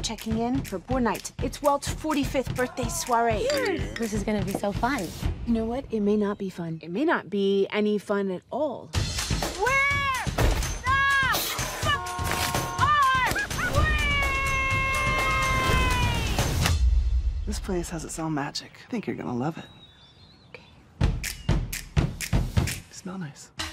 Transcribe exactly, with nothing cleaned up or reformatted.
checking in for board night. It's Walt's forty-fifth birthday soiree. This is gonna be so fun. You know what? It may not be fun. It may not be any fun at all. Where the fuck are we? This place has its own magic. I think you're gonna love it. Okay. You smell nice.